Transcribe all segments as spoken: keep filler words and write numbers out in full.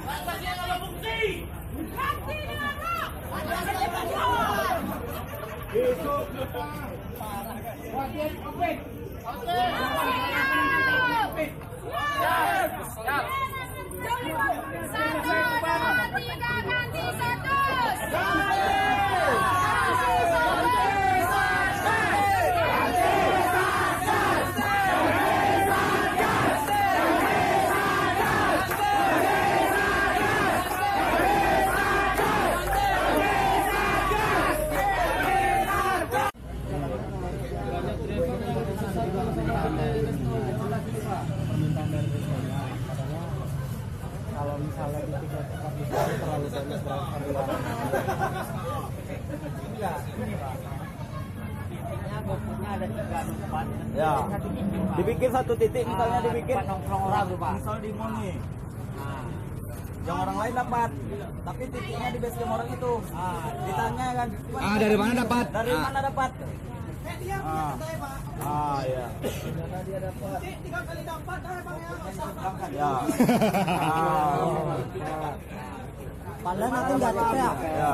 Kalau misalnya di tiga tempat itu terlalu banyak iya, ini Pak. Titiknya bobotnya ada tiga tempat. Ya. Dibikin satu titik misalnya dibikin nongkrong orang tuh Pak. Misal di mall nih. Nah, yang orang lain dapat, tapi titiknya di base camp orang itu. Ah, ditanya kan. Ah, dari mana dapat? Dari ah. mana dapat? Ah, ah ya. Dia dapat tiga kali dapat dah Bang ya. Ya. Ah. Padahal nanti nggak ada. Ya.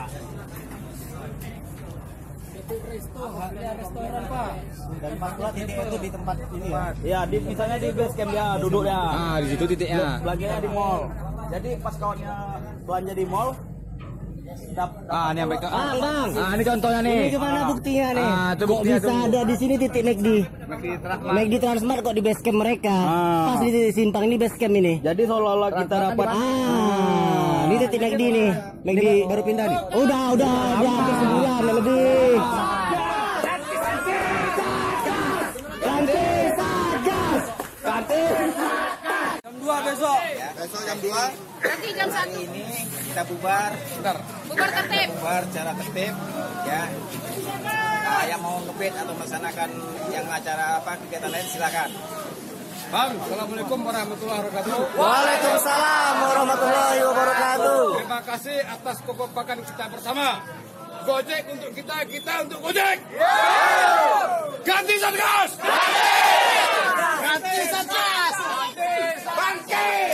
Itu resto, ada restoran Pak. Dan patulah titik itu di tempat ini ya. Ya, di misalnya di base camp ya duduknya. Ah, di situ titiknya. Belanjanya di mall. Jadi pas kawannya belanja di mall, dap, Ah, ini yang mereka. Ah, Bang. Ah, ini contohnya nih. Ini gimana buktinya nih? Ah, itu Kok buktinya bisa tuh. ada di sini titik McD? McD Transmart kok di base camp mereka. Ah. Pas di simpang ini base camp ini. jadi seolah-olah kita dapat. Ah, ini titik McD nih. McD baru pindah nih. Udah, udah, udah hampir sebulan lebih. Ganti Satgas. Ganti. Jam dua besok. Ya, besok jam dua. Nanti jam satu. Ini kita bubar. Bentar. Bubar tertib. Bubar secara tertib. Ya. Nah, yang mau ngebet atau melaksanakan yang acara apa kegiatan lain silakan. Bang, assalamualaikum warahmatullahi wabarakatuh. Waalaikumsalam warahmatullahi wabarakatuh. Terima kasih atas kekompakan kita bersama. GoJek untuk kita, kita untuk GoJek. Ganti Satgas. Ganti Satgas. Bangkit.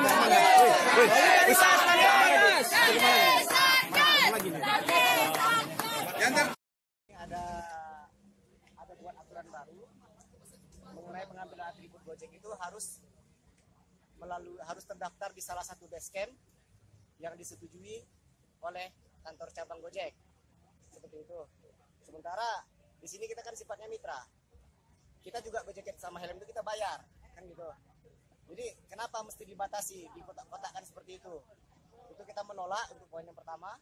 Ada ada buat aturan baru mengenai pengambilan atribut GoJek itu harus melalui harus terdaftar di salah satu base camp yang disetujui oleh kantor cabang GoJek. Seperti itu. Sementara di sini kita kan sifatnya mitra. Kita juga berjaket sama helm itu kita bayar, kan gitu. Jadi kenapa mesti dibatasi, dikotak-kotakkan seperti itu? Itu kita menolak untuk poin yang pertama.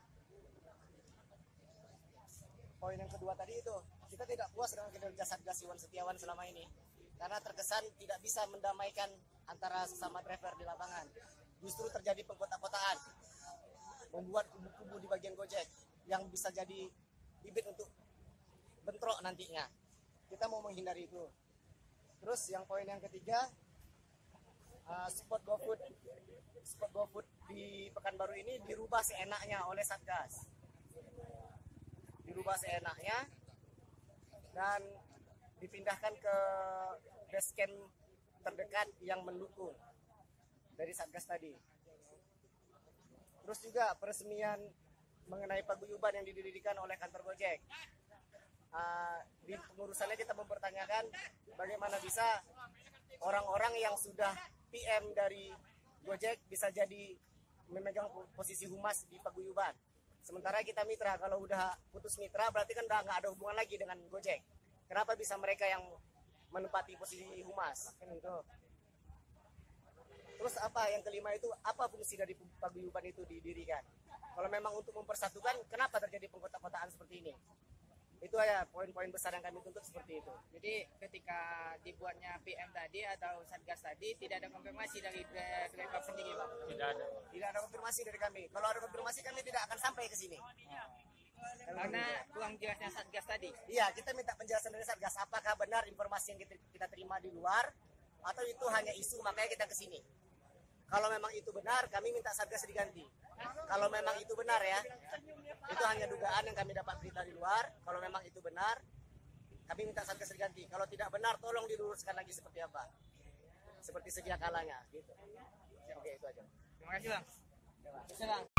Poin yang kedua tadi itu, kita tidak puas dengan kinerja Satgas Iwan Setiawan selama ini. Karena terkesan tidak bisa mendamaikan antara sesama driver di lapangan. Justru terjadi pengkotak-kotaan. Membuat kubu-kubu di bagian GoJek yang bisa jadi bibit untuk bentrok nantinya. Kita mau menghindari itu. Terus yang poin yang ketiga, uh, spot GoFood spot GoFood di Pekanbaru ini dirubah seenaknya oleh Satgas. Dirubah seenaknya dan dipindahkan ke base camp terdekat yang mendukung dari Satgas tadi. Terus juga peresmian mengenai paguyuban yang didirikan oleh kantor GoJek. Uh, di pengurusannya kita mempertanyakan bagaimana bisa orang-orang yang sudah P M dari GoJek bisa jadi memegang posisi humas di paguyuban. Sementara kita mitra, kalau udah putus mitra berarti kan udah nggak ada hubungan lagi dengan GoJek. Kenapa bisa mereka yang menempati posisi humas? Kan itu. Terus apa yang kelima itu, apa fungsi dari paguyuban itu didirikan? Kalau memang untuk mempersatukan, kenapa terjadi pengkotak-kotaan seperti ini? Itu ya poin-poin besar yang kami tuntut seperti itu. Jadi ketika dibuatnya P M tadi atau Satgas tadi tidak ada konfirmasi dari driver sendiri, Pak? Tidak ada. Tidak ada konfirmasi dari kami. Kalau ada konfirmasi kami tidak akan sampai ke sini. Karena kurang jelasnya Satgas tadi. Iya, kita minta penjelasan dari Satgas. Apakah benar informasi yang kita, kita terima di luar atau itu hanya isu makanya kita ke sini? Kalau memang itu benar, kami minta Satgas diganti. Kalau memang itu benar ya, itu hanya dugaan yang kami dapat berita di luar. Kalau memang itu benar, kami minta Satgas diganti. Kalau tidak benar, tolong diluruskan lagi seperti apa, seperti sedia kalanya. Gitu. Oke, itu aja. Makasih bang. Bisa bang.